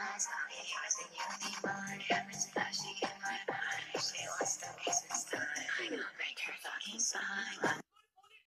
Eyes on me, yours and you need mine. Happens flashy.